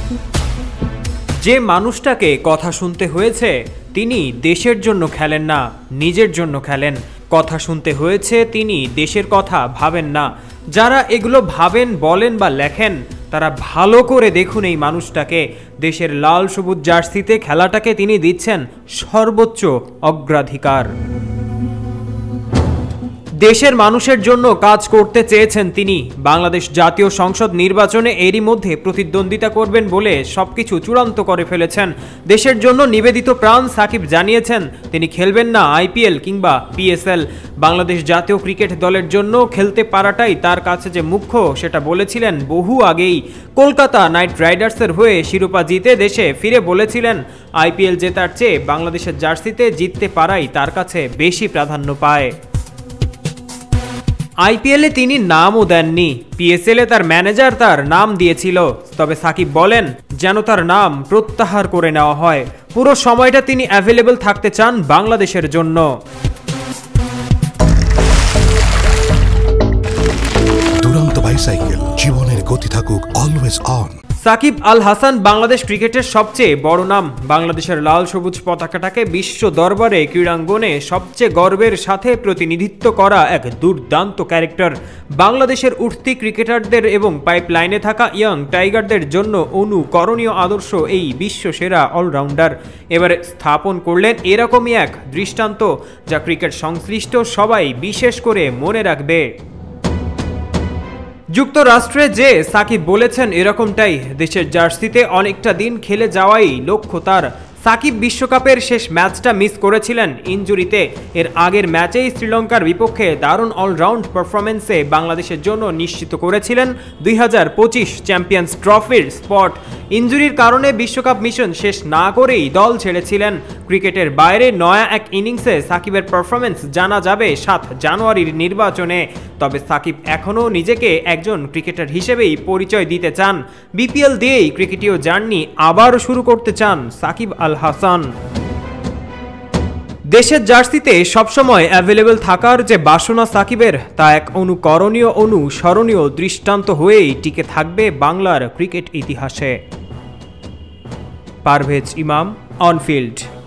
যে মানুষটাকে কথা শুনতে হয়েছে তিনি দেশের জন্য খেলেন না, নিজের জন্য খেলেন। কথা শুনতে হয়েছে তিনি দেশের কথা ভাবেন না। যারা এগুলো ভাবেন, বলেন বা লেখেন তারা ভালো করে দেখুন এই মানুষটাকে। দেশের লাল সবুজ জার্সিতে খেলাটাকে তিনি দিচ্ছেন সর্বোচ্চ অগ্রাধিকার। দেশের মানুষের জন্য কাজ করতে চেয়েছেন তিনি। বাংলাদেশ জাতীয় সংসদ নির্বাচনে এরই মধ্যে প্রতিদ্বন্দ্বিতা করবেন বলে সবকিছু চূড়ান্ত করে ফেলেছেন। দেশের জন্য নিবেদিত প্রাণ সাকিব জানিয়েছেন তিনি খেলবেন না আইপিএল কিংবা পিএসএল। বাংলাদেশ জাতীয় ক্রিকেট দলের জন্য খেলতে পারাটাই তার কাছে যে মুখ্য সেটা বলেছিলেন বহু আগেই। কলকাতা নাইট রাইডার্সের হয়ে শিরোপা জিতে দেশে ফিরে বলেছিলেন আইপিএল জেতার চেয়ে বাংলাদেশের জার্সিতে জিততে পারাই তার কাছে বেশি প্রাধান্য পায়। আইপিএলে তিনি নামও দেননি, পিএসএলে তার ম্যানেজার তার নাম দিয়েছিল। তবে সাকিব বলেন যেন তার নাম প্রত্যাহার করে নেওয়া হয়। পুরো সময়টা তিনি অ্যাভেলেবল থাকতে চান বাংলাদেশের জন্য। দুরন্ত বাইসাইকেল, জীবনের গতি থাকুক অলওয়েজ অন। সাকিব আল হাসান বাংলাদেশ ক্রিকেটের সবচেয়ে বড় নাম। বাংলাদেশের লাল সবুজ পতাকাটাকে বিশ্ব দরবারে ক্রীড়াঙ্গনে সবচেয়ে গর্বের সাথে প্রতিনিধিত্ব করা এক দুর্দান্ত ক্যারেক্টার। বাংলাদেশের উঠতি ক্রিকেটারদের এবং পাইপলাইনে থাকা ইয়াং টাইগারদের জন্য অনুকরণীয় আদর্শ এই বিশ্বসেরা অলরাউন্ডার। এবারে স্থাপন করলেন এরকমই এক দৃষ্টান্ত যা ক্রিকেট সংশ্লিষ্ট সবাই বিশেষ করে মনে রাখবে। যুক্তরাষ্ট্রে যে সাকিব বলেছেন এরকমটাই, দেশের জার্সিতে অনেকটা দিন খেলে যাওয়াই লক্ষ্য তার। সাকিব বিশ্বকাপের শেষ ম্যাচটা মিস করেছিলেন ইনজুরিতে। এর আগের ম্যাচেই শ্রীলঙ্কার বিপক্ষে দারুণ অলরাউন্ড পারফরমেন্সে বাংলাদেশের জন্য নিশ্চিত করেছিলেন 2025 চ্যাম্পিয়ন্স ট্রফির স্পট। ইনজুরির কারণে বিশ্বকাপ মিশন শেষ না করেই দল ছেড়েছিলেন। ক্রিকেটের বাইরে নয়া এক ইনিংসে সাকিবের পারফরমেন্স জানা যাবে 7 জানুয়ারির নির্বাচনে। তবে সাকিব এখনও নিজেকে একজন ক্রিকেটার হিসেবেই পরিচয় দিতে চান। বিপিএল দিয়েই ক্রিকেটীয় জার্নি আবার শুরু করতে চান সাকিব আল হাসান। দেশের জার্সিতে সবসময় অ্যাভেলেবল থাকার যে বাসনা সাকিবের, তা এক অনুকরণীয় অনুসরণীয় দৃষ্টান্ত হয়েই টিকে থাকবে বাংলার ক্রিকেট ইতিহাসে। পারভেজ ইমাম, অনফিল্ড।